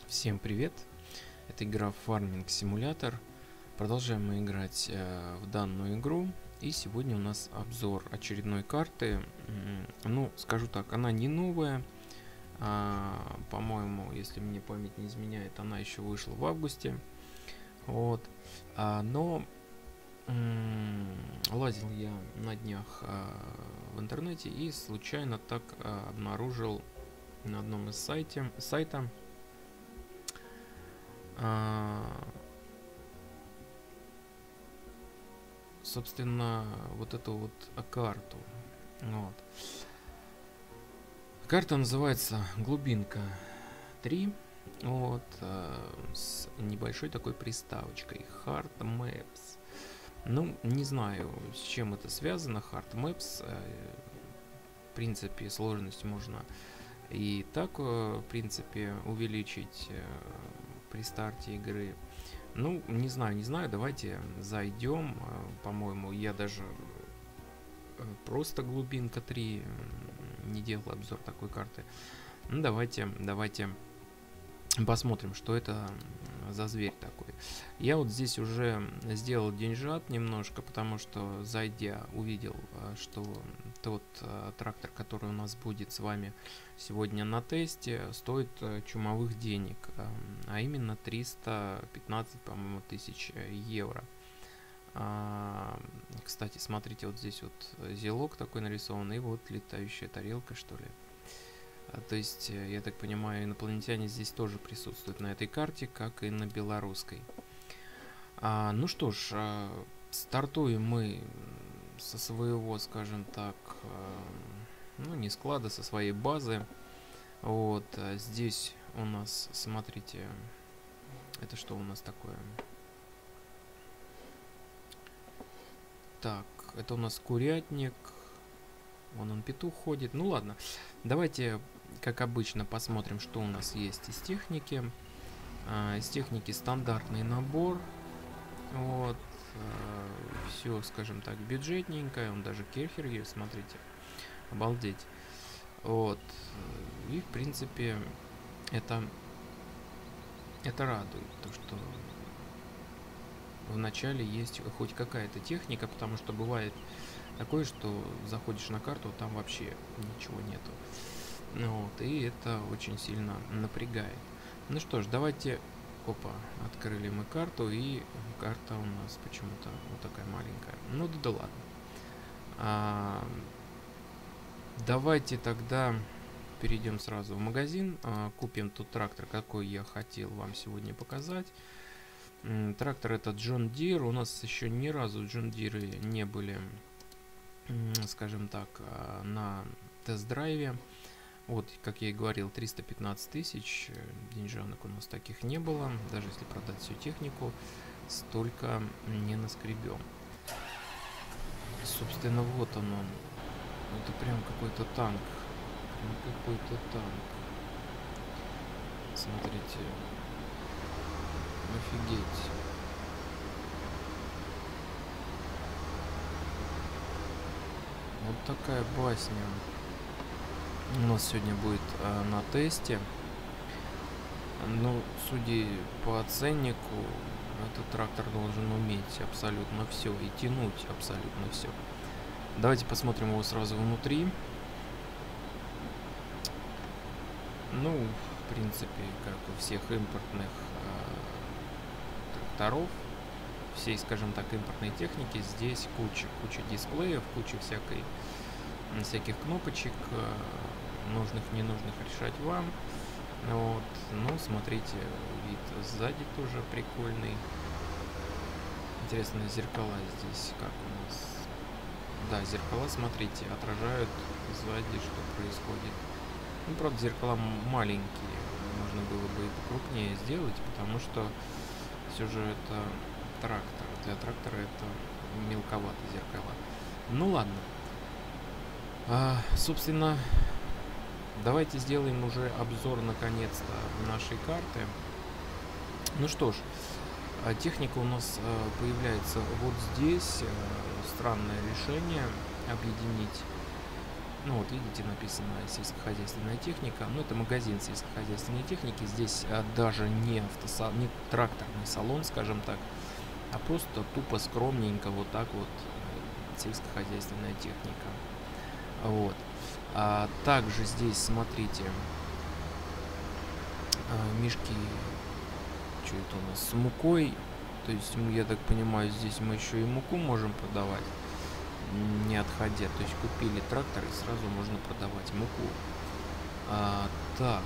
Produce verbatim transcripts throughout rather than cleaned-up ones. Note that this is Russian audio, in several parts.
Всем привет! Это игра Farming Simulator. Продолжаем мы играть э, в данную игру. И сегодня у нас обзор очередной карты. Ну, скажу так, она не новая. А, по-моему, если мне память не изменяет, она еще вышла в августе. Вот. А, но лазил я на днях а, в интернете и случайно так а, обнаружил на одном из сайте, сайта А, собственно, вот эту вот карту. Вот. Карта называется Глубинка три. Вот, а, с небольшой такой приставочкой Hard Maps. Ну, не знаю, с чем это связано. Hard Maps. А, в принципе, сложность можно и так, в принципе, увеличить при старте игры. Ну, не знаю, не знаю, давайте зайдем. По-моему, я даже просто Глубинка три не делал обзор такой карты. Ну, давайте, давайте посмотрим, что это за зверь такой. Я вот здесь уже сделал деньжат немножко, потому что, зайдя, увидел, что тот а, трактор, который у нас будет с вами сегодня на тесте, стоит а, чумовых денег, а, а именно триста пятнадцать, по-моему, тысяч евро. А, кстати, смотрите, вот здесь вот зелок такой нарисован, и вот летающая тарелка, что ли. А, то есть, я так понимаю, инопланетяне здесь тоже присутствуют на этой карте, как и на белорусской. А, ну что ж, а, стартуем мы со своего, скажем так, а, ну не склада, со своей базы. Вот, а здесь у нас, смотрите, это что у нас такое? Так, это у нас курятник. Вон он, петух ходит. Ну ладно, давайте, как обычно, посмотрим, что у нас есть из техники. А, из техники стандартный набор. Вот. А, все, скажем так, бюджетненькое. Он даже керхер есть, смотрите. Обалдеть. Вот. И, в принципе, это, это радует. То, что в начале есть хоть какая-то техника, потому что бывает такое, что заходишь на карту, там вообще ничего нету. Вот, и это очень сильно напрягает. Ну что ж, давайте... Опа, открыли мы карту, и карта у нас почему-то вот такая маленькая. Ну да, да ладно. А, давайте тогда перейдем сразу в магазин. А, купим тот трактор, какой я хотел вам сегодня показать. М, трактор это John Deere. У нас еще ни разу John Deere не были, скажем так, на тест-драйве. Вот, как я и говорил, триста пятнадцать тысяч, деньжанок у нас таких не было. Даже если продать всю технику, столько не наскребем. Собственно, вот он он. Это прям какой-то танк. Прям какой-то танк. Смотрите. Офигеть. Вот такая басня. У нас сегодня будет э, на тесте. Ну, судя по ценнику, этот трактор должен уметь абсолютно все и тянуть абсолютно все. Давайте посмотрим его сразу внутри. Ну, в принципе, как у всех импортных э, тракторов, всей, скажем так, импортной техники, здесь куча, куча дисплеев, куча всякой, всяких кнопочек, нужных, ненужных решать вам. Вот. Ну, смотрите, вид сзади тоже прикольный. Интересно, зеркала здесь как у нас. Да, зеркала, смотрите, отражают сзади, что происходит. Ну, правда, зеркала маленькие. Можно было бы и покрупнее сделать, потому что все же это трактор. Для трактора это мелковато зеркала. Ну ладно. А, собственно, давайте сделаем уже обзор наконец-то нашей карты. Ну что ж, техника у нас появляется вот здесь. Странное решение объединить Ну вот видите, написано сельскохозяйственная техника. Ну это магазин сельскохозяйственной техники. Здесь а, даже не автосал, не тракторный салон, скажем так, а просто тупо скромненько вот так вот э, сельскохозяйственная техника. Вот. А также здесь, смотрите, а, мешки, что это у нас, с мукой. То есть, я так понимаю, здесь мы еще и муку можем продавать, не отходя. То есть купили трактор и сразу можно продавать муку. А, так.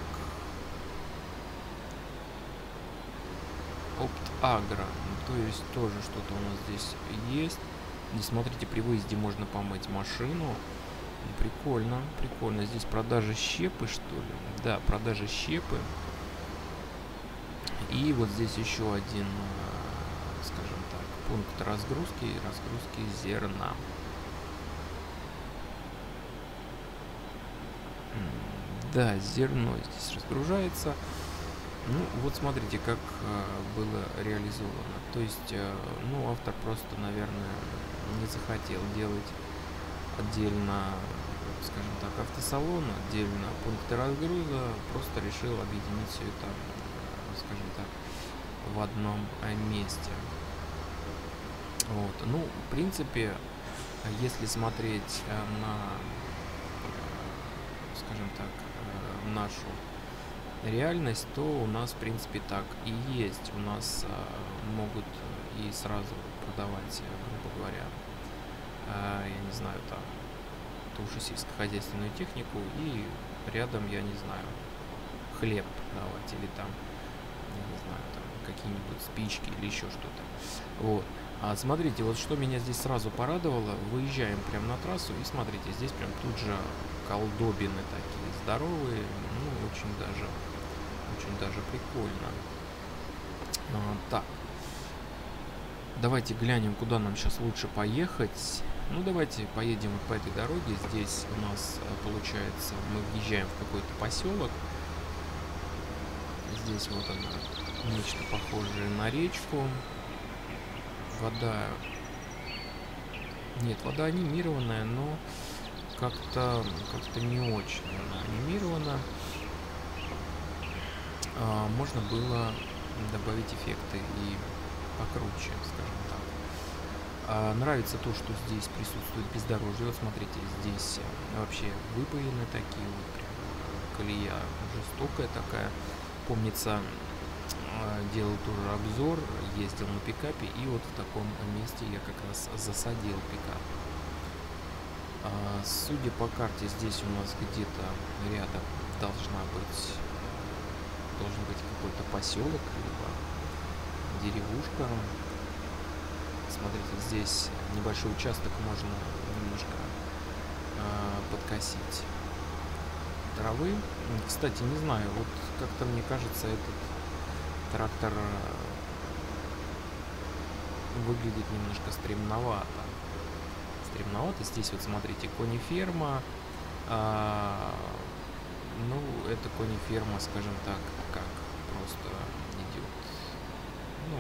Опт-агро. То есть тоже что-то у нас здесь есть. И смотрите, при выезде можно помыть машину. Прикольно, прикольно. Здесь продажа щепы, что ли? Да, продажа щепы. И вот здесь еще один, скажем так, пункт разгрузки и разгрузки зерна. Да, зерно здесь разгружается. Ну, вот смотрите, как э, было реализовано. То есть, э, ну, автор просто, наверное, не захотел делать отдельно, скажем так, автосалон, отдельно пункты разгруза, просто решил объединить все это, скажем так, в одном месте. Вот. Ну, в принципе, если смотреть на, скажем так, нашу реальность, то у нас, в принципе, так и есть. У нас а, могут и сразу продавать, грубо говоря, а, я не знаю, там, ту же сельскохозяйственную технику, и рядом, я не знаю, хлеб продавать, или там, я не знаю, там, какие-нибудь спички или еще что-то. Вот. А смотрите, вот что меня здесь сразу порадовало, выезжаем прямо на трассу, и смотрите, здесь прям тут же колдобины такие здоровые, ну, очень даже, очень даже прикольно. А, так, давайте глянем, куда нам сейчас лучше поехать. Ну, давайте поедем вот по этой дороге. Здесь у нас, получается, мы въезжаем в какой-то поселок. Здесь вот она, нечто похожее на речку. Вода... Нет, вода анимированная, но как-то как-то не очень она анимирована. А, можно было добавить эффекты и покруче, скажем так. А, нравится то, что здесь присутствует бездорожье. Вот смотрите, здесь вообще выпаяны такие вот, прям колея жестокая такая. Помнится, делал тоже обзор, ездил на пикапе, и вот в таком месте я как раз засадил пикап. А, судя по карте, здесь у нас где-то рядом должна быть должен быть какой-то поселок, либо деревушка. Смотрите, здесь небольшой участок, можно немножко а, подкосить травы. Кстати, не знаю, вот как-то мне кажется, этот трактор выглядит немножко стремновато. Стремновато. Здесь вот смотрите, кониферма. А, ну, это кониферма, скажем так, как просто идет. Ну,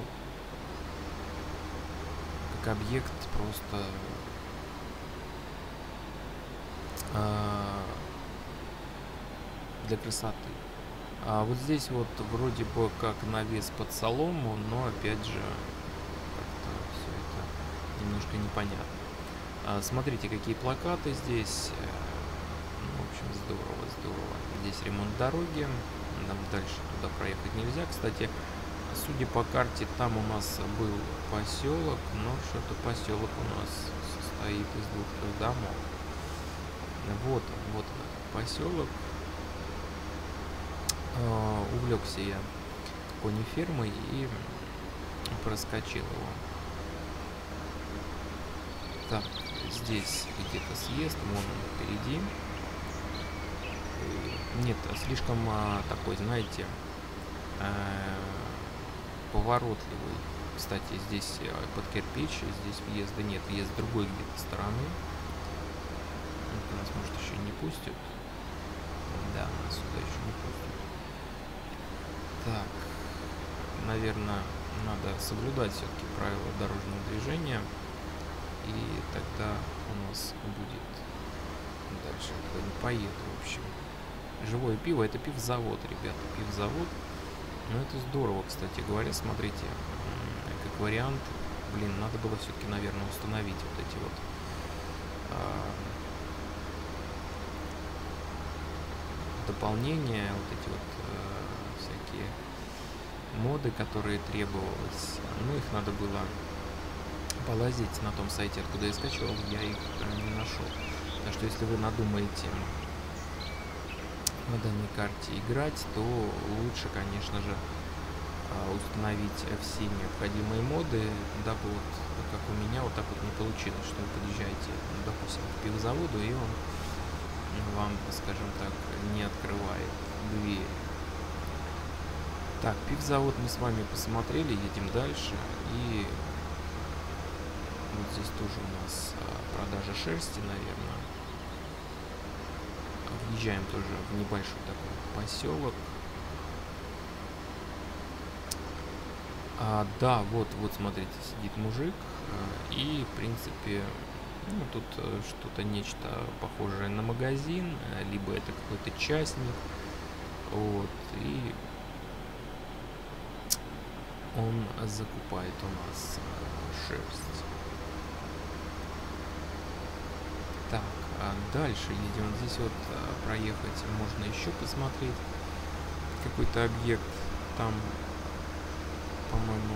как объект просто а, для красоты. А вот здесь вот вроде бы как навес под солому, но опять же как-то все это немножко непонятно. А, смотрите, какие плакаты здесь. Ну, в общем, здорово, здорово. Здесь ремонт дороги. Нам дальше туда проехать нельзя. Кстати, судя по карте, там у нас был поселок, но что-то поселок у нас состоит из двух домов. Вот он, вот он, поселок. Uh, увлекся я конифермой и проскочил его. Так, здесь где-то съезд, вон он впереди. Нет, слишком а, такой, знаете, а, поворотливый. Кстати, здесь под кирпич, здесь въезда нет, въезд с другой где-то стороны. Нас, может, еще не пустят. Да, нас сюда еще не пустят. Так, наверное, надо соблюдать все-таки правила дорожного движения, и тогда у нас будет дальше я не поеду, в общем. Живое пиво, это пивзавод, ребята, пивзавод. Ну, это здорово, кстати говоря, смотрите, как вариант. Блин, надо было все-таки, наверное, установить вот эти вот а, дополнения, вот эти вот а, всякие моды, которые требовалось. Ну, их надо было полазить на том сайте, откуда я скачивал, я их не нашел. Так что, если вы надумаете на данной карте играть, то лучше, конечно же, установить все необходимые моды, дабы вот, как у меня, вот так вот не получилось, что вы подъезжаете, ну, допустим, к пивзаводу, и он вам, скажем так, не открывает дверь. Так, пивзавод мы с вами посмотрели, едем дальше, и вот здесь тоже у нас продажа шерсти, наверное. Въезжаем тоже в небольшой такой поселок. А, да, вот, вот, смотрите, сидит мужик, и, в принципе, ну, тут что-то, нечто похожее на магазин, либо это какой-то частник, вот, и он закупает у нас шерсть. Так, а дальше едем. Здесь вот проехать можно еще посмотреть какой-то объект. Там, по-моему,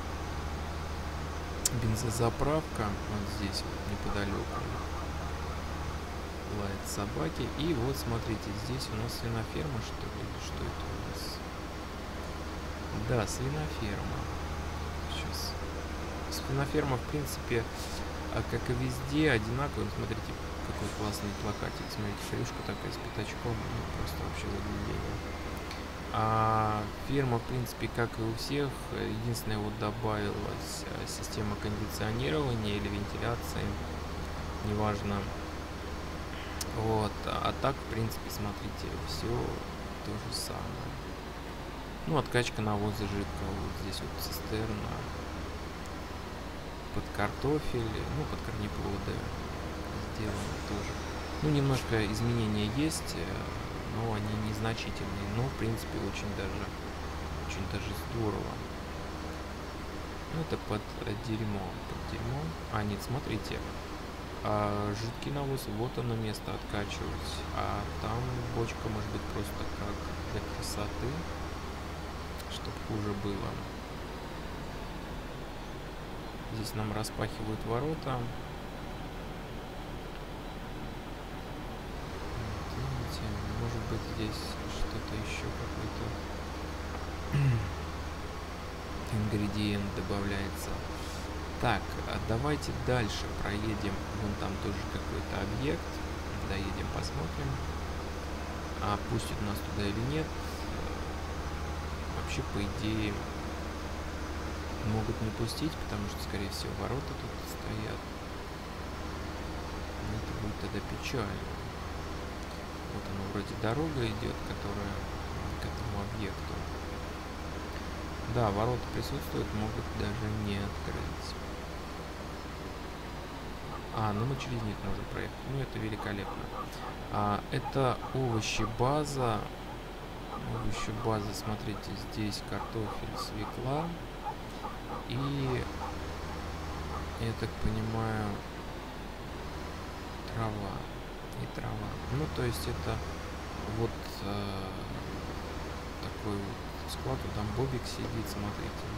бензозаправка. Вот здесь вот неподалеку лают собаки. И вот смотрите, здесь у нас свиноферма, что ли? Что это у нас? Да, свиноферма. Сейчас. Свиноферма, в принципе, как и везде, одинаково. Смотрите, какой классный плакатик. Смотрите, шрифтка такая с пятачком. Ну, просто вообще заглядение. А фирма, в принципе, как и у всех, единственное, вот добавилась система кондиционирования или вентиляции, неважно. Вот, а так, в принципе, смотрите, все то же самое. Ну, откачка навоза жидкого, вот здесь вот цистерна под картофель, ну, под корнеплоды сделано тоже. Ну, немножко изменения есть, но они незначительные, но, в принципе, очень даже, очень даже здорово. Ну, это под дерьмо, под дерьмо. А, нет, смотрите, а, жидкий навоз, вот оно место откачивать, а там бочка может быть просто как для красоты, чтобы хуже было. Здесь нам распахивают ворота. Вот, видите, может быть здесь что-то еще, какой-то ингредиент добавляется. Так, а давайте дальше проедем. Вон там тоже какой-то объект. Доедем, посмотрим. А пустят нас туда или нет. Вообще, по идее, могут не пустить, потому что, скорее всего, ворота тут стоят. Но это будет тогда печально. Вот она вроде дорога идет, которая к этому объекту. Да, ворота присутствуют, могут даже не открыть. А, ну мы через них можем проехать. Ну, это великолепно. А, это овощи-база. Овощи-база, смотрите, здесь картофель, свекла. И, я так понимаю, трава. И трава. Ну, то есть это вот э, такой вот склад. Вот там Бобик сидит, смотрите.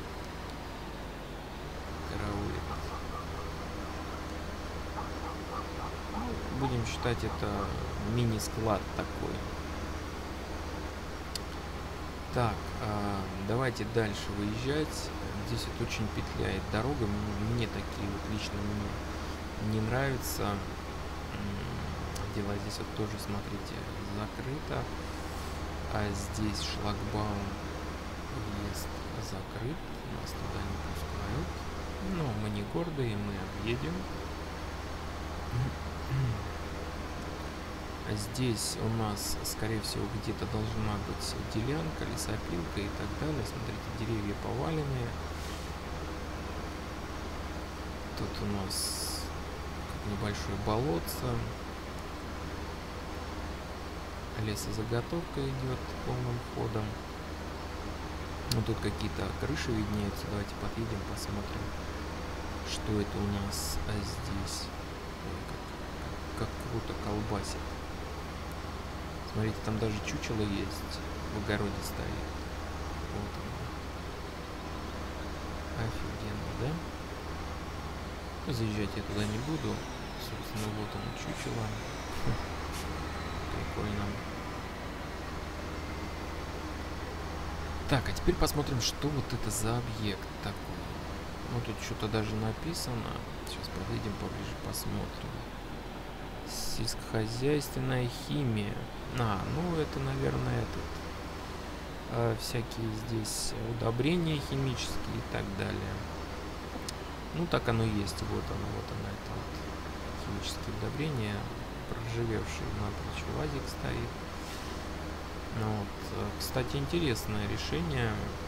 Караулит. Ну, будем считать, это мини-склад такой. Так, э, давайте дальше выезжать. Здесь вот очень петляет дорога. Мне такие вот лично не, не нравятся. Дела здесь вот тоже, смотрите, закрыто. А здесь шлагбаум въезд закрыт. Нас туда не пускают. Но мы не гордые, мы объедем. Здесь у нас, скорее всего, где-то должна быть делянка, лесопилка и так далее. Смотрите, деревья поваленные. Тут у нас небольшое болотце. лесозаготовка идет полным ходом. Ну, тут какие-то крыши виднеются. Давайте подъедем, посмотрим, что это у нас а здесь. Ой, как, как круто колбасит. Смотрите, там даже чучело есть. В огороде стоит. Вот оно. Офигенно, да? Заезжать я туда не буду. Собственно, вот оно, чучело. Прикольно. Так, а теперь посмотрим, что вот это за объект такой. Ну, тут что-то даже написано. Сейчас подойдем поближе, посмотрим. Сельскохозяйственная химия. А, ну, это, наверное, этот... Э, всякие здесь удобрения химические и так далее. Ну, так оно и есть. Вот оно, вот оно, это вот химические удобрения. Проживевший напрочь УАЗик стоит. Ну, вот. Кстати, интересное решение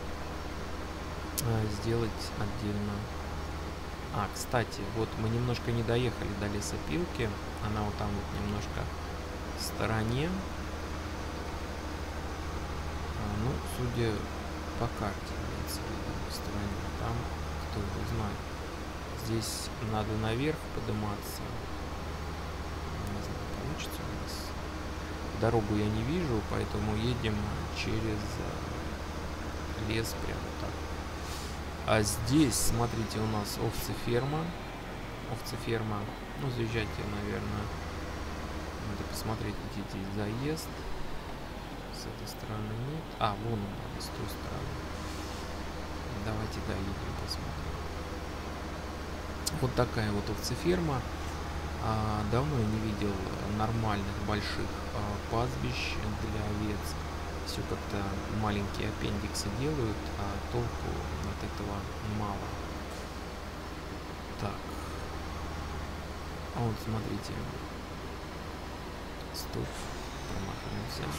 сделать отдельно. А, кстати, вот мы немножко не доехали до лесопилки. Она вот там вот немножко в стороне. А, ну, судя по карте, имеется в виду в стороне. Там, кто его знает. Здесь надо наверх подниматься. Не знаю, получится у нас. Дорогу я не вижу, поэтому едем через лес прямо так. А здесь, смотрите, у нас овцеферма. Овцеферма. Ну, заезжайте, наверное. Надо посмотреть, где здесь заезд. С этой стороны нет. А, вон он, надо с той стороны. Давайте доедем, посмотрим. Вот такая вот овцеферма. А, давно я не видел нормальных больших а, пастбищ для овец. Все как-то маленькие аппендиксы делают, а толку от этого мало. Так. А вот смотрите. Стоп. Промахнулся.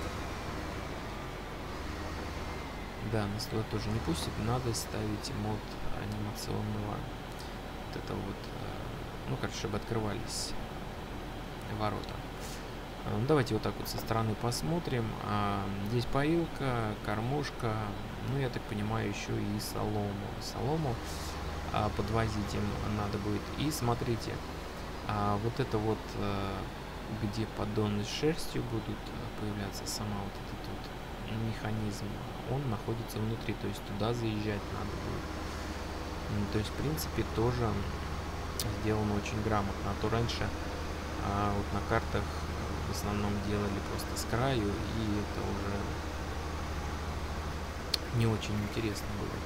Да, нас туда тоже не пустит. Надо ставить мод анимационного. Вот это вот. Ну, короче, чтобы открывались ворота. Давайте вот так вот со стороны посмотрим. А, здесь поилка, кормушка. Ну, я так понимаю, еще и солому. Солому а, подвозить им надо будет. И смотрите, а, вот это вот, а, где поддоны с шерстью будут появляться, сама вот этот вот механизм, он находится внутри. То есть туда заезжать надо будет. То есть, в принципе, тоже сделано очень грамотно. А то раньше а, вот на картах в основном делали просто с краю, и это уже не очень интересно было.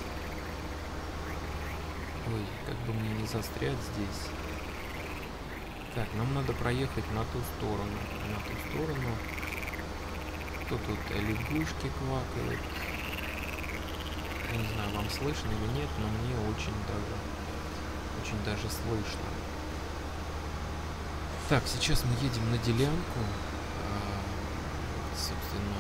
Ой, как бы мне не застрять здесь. Так, нам надо проехать на ту сторону. На ту сторону. Кто тут? Лягушки квакают. Я не знаю, вам слышно или нет, но мне очень даже, очень даже слышно. Так, сейчас мы едем на делянку. А, собственно,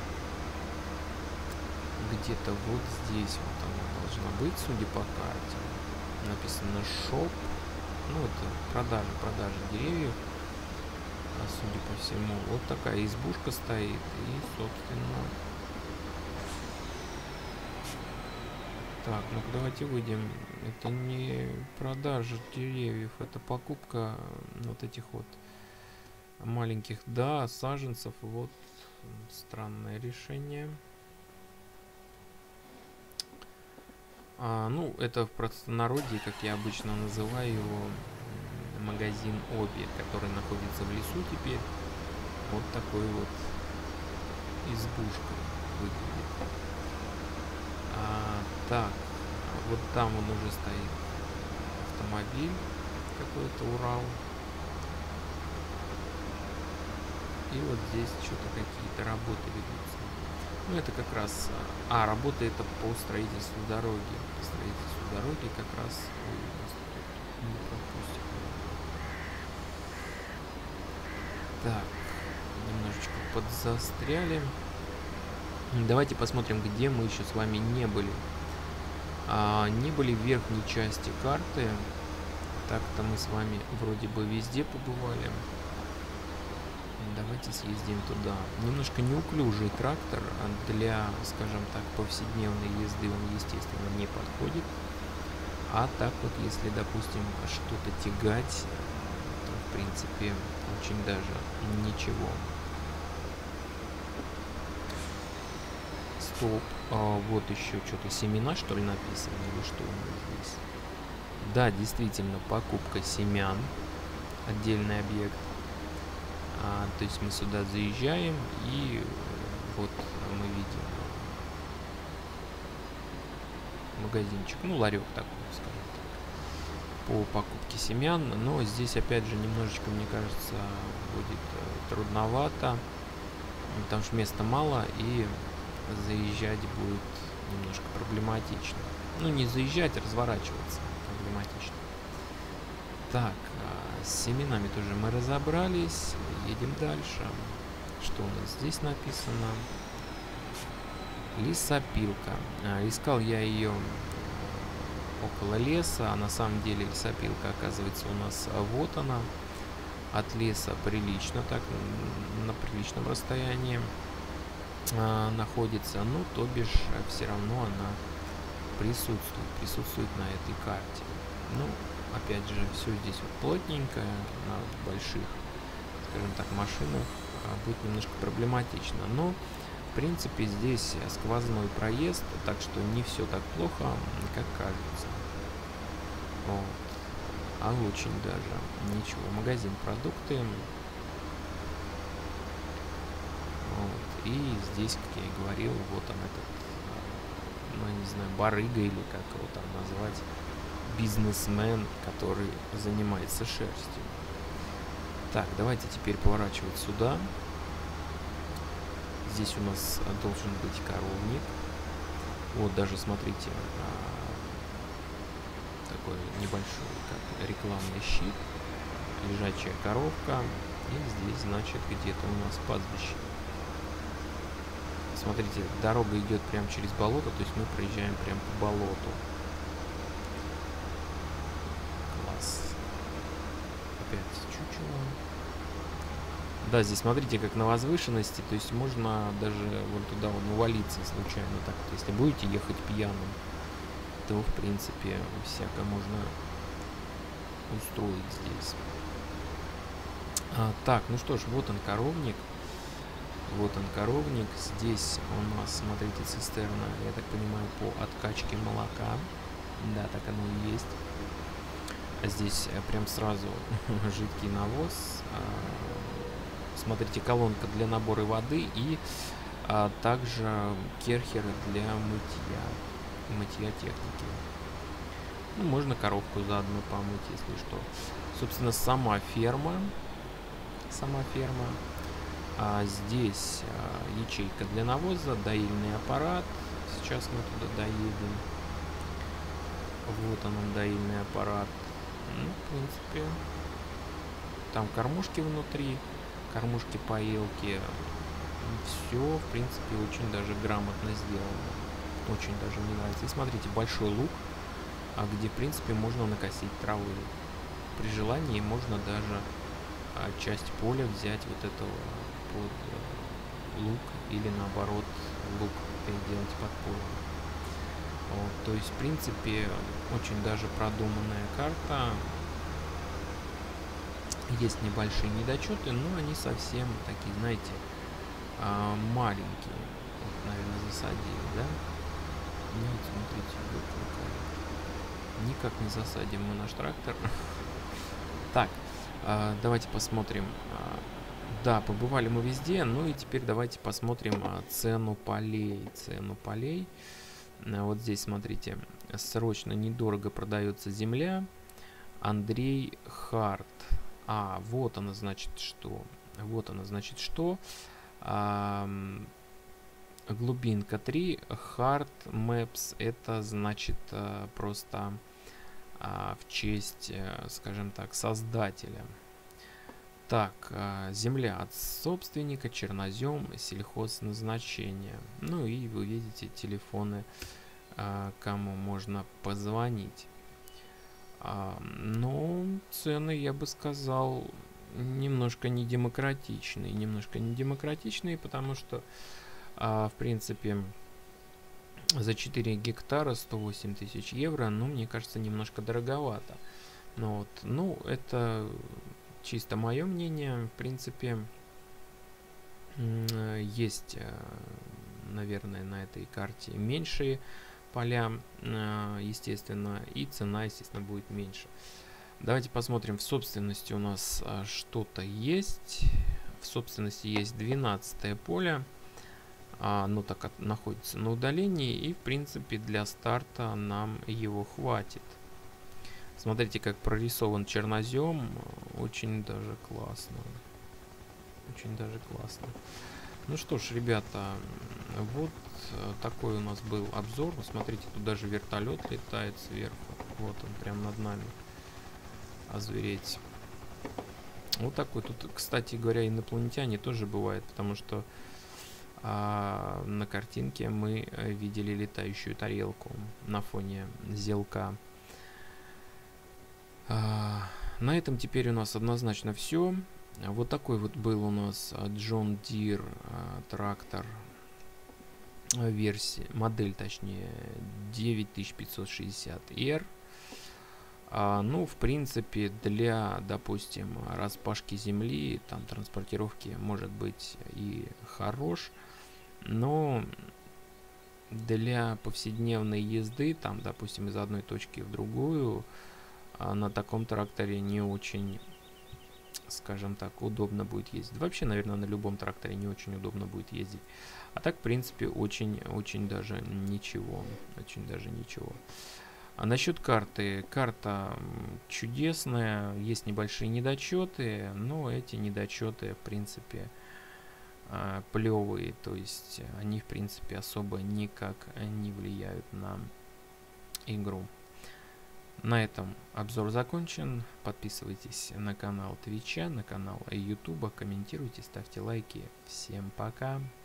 где-то вот здесь вот она должна быть, судя по карте. Написано шоп. Ну, это продажа, продажа деревьев. А судя по всему, вот такая избушка стоит. И, собственно... Так, ну-ка давайте выйдем. Это не продажа деревьев, это покупка вот этих вот маленьких, да, саженцев. Вот странное решение. А, ну, это в простонародье, как я обычно называю его, магазин Оби, который находится в лесу теперь. Вот такой вот избушка выглядит. А, так, вот там он уже стоит автомобиль какой-то, Урал. И вот здесь что-то какие-то работы ведутся. Ну, это как раз... А, работа это по строительству дороги. По строительству дороги как раз... Ой, у нас тут не пропустит. Так, немножечко подзастряли. Давайте посмотрим, где мы еще с вами не были. А, не были в верхней части карты. Так-то мы с вами вроде бы везде побывали. Давайте съездим туда. Немножко неуклюжий трактор для, скажем так, повседневной езды он, естественно, не подходит. А так вот, если, допустим, что-то тягать, то, в принципе, очень даже ничего. Стоп. А, вот еще что-то семена, что ли, написано, или что у нас здесь? Да, действительно, покупка семян. Отдельный объект. А, то есть мы сюда заезжаем, и вот мы видим магазинчик, ну, ларек такой, скажем так, по покупке семян. Но здесь, опять же, немножечко, мне кажется, будет трудновато, потому что места мало, и заезжать будет немножко проблематично. Ну, не заезжать, а разворачиваться проблематично. Так, с семенами тоже мы разобрались. Едем дальше. Что у нас здесь написано? Лесопилка. А, искал я ее около леса, а на самом деле лесопилка, оказывается, у нас вот она. От леса прилично, так, на приличном расстоянии а, находится. Ну, то бишь, все равно она присутствует, присутствует на этой карте. Ну, опять же, все здесь вот плотненько, на больших, скажем так, машинах будет немножко проблематично. Но, в принципе, здесь сквозной проезд, так что не все так плохо, как кажется. Вот. А очень даже ничего. Магазин продукты. Вот. И здесь, как я и говорил, вот он этот, ну, не знаю, барыга или как его там назвать, бизнесмен, который занимается шерстью. Так, давайте теперь поворачивать сюда. Здесь у нас должен быть коровник. Вот даже, смотрите, такой небольшой, как рекламный щит. Лежачая коровка. И здесь, значит, где-то у нас пастбище. Смотрите, дорога идет прямо через болото, то есть мы проезжаем прямо по болоту. Опять чучело. Да, здесь смотрите, как на возвышенности, то есть можно даже вот туда вот увалиться случайно. Так вот, если будете ехать пьяным, то, в принципе, всяко можно устроить здесь. А, так, ну что ж, вот он коровник. Вот он коровник. Здесь у нас, смотрите, цистерна, я так понимаю, по откачке молока. Да, так оно и есть. Здесь прям сразу жидкий навоз. Смотрите, колонка для набора воды и а, также керхеры для мытья, мытья техники. Ну, можно коровку заодно помыть, если что. Собственно, сама ферма. Сама ферма. А здесь а, ячейка для навоза, доильный аппарат. Сейчас мы туда доедем. Вот он, доильный аппарат. Ну, в принципе, там кормушки внутри, кормушки, поилки. Все, в принципе, очень даже грамотно сделано. Очень даже мне нравится. И смотрите, большой луг, а где, в принципе, можно накосить травы. При желании можно даже а, часть поля взять вот этого под а, луг или наоборот луг переделать под полем. Вот, то есть, в принципе, очень даже продуманная карта. Есть небольшие недочеты, но они совсем такие, знаете, маленькие. Вот, наверное, засадили, да? Нет, смотрите, вот какая. Никак не засадим мы наш трактор. Так, давайте посмотрим. Да, побывали мы везде, ну и теперь давайте посмотрим цену полей. Цену полей. Вот здесь, смотрите, срочно недорого продается земля. Андрей Харт. А, вот она, значит, что. Вот она, значит, что. А, глубинка три. Харт Maps. Это, значит, просто а, в честь, скажем так, создателя. Так, земля от собственника, чернозем, сельхозназначение. Ну и вы видите телефоны, кому можно позвонить. Но цены, я бы сказал, немножко недемократичный. Немножко недемократичный, потому что, а, в принципе, за четыре гектара сто восемь тысяч евро, ну, мне кажется, немножко дороговато. Ну, вот, ну, это чисто мое мнение. В принципе, есть, наверное, на этой карте меньшие поля, естественно, и цена, естественно, будет меньше. Давайте посмотрим, в собственности у нас что-то есть. В собственности есть двенадцатое поле. Оно так от, находится на удалении, и, в принципе, для старта нам его хватит. Смотрите, как прорисован чернозем. Очень даже классно. Очень даже классно. Ну что ж, ребята, вот такой у нас был обзор. Смотрите, тут даже вертолет летает сверху. Вот он, прям над нами. Озвереть. Вот такой. Тут, кстати говоря, инопланетяне тоже бывают, потому что а, на картинке мы видели летающую тарелку на фоне зелка. А, на этом теперь у нас однозначно все. Вот такой вот был у нас John Deere а, трактор, версия, модель точнее девять тысяч пятьсот шестьдесят эр. А, ну, в принципе, для, допустим, распашки земли, там, транспортировки, может быть и хорош, но для повседневной езды, там, допустим, из одной точки в другую, а, на таком тракторе не очень, скажем так, удобно будет ездить. Вообще, наверное, на любом тракторе не очень удобно будет ездить. А так, в принципе, очень-очень даже ничего. Очень даже ничего. А насчет карты. Карта чудесная, есть небольшие недочеты, но эти недочеты, в принципе, плевые. То есть они, в принципе, особо никак не влияют на игру. На этом обзор закончен. Подписывайтесь на канал Твича, на канал Ютуба, комментируйте, ставьте лайки. Всем пока!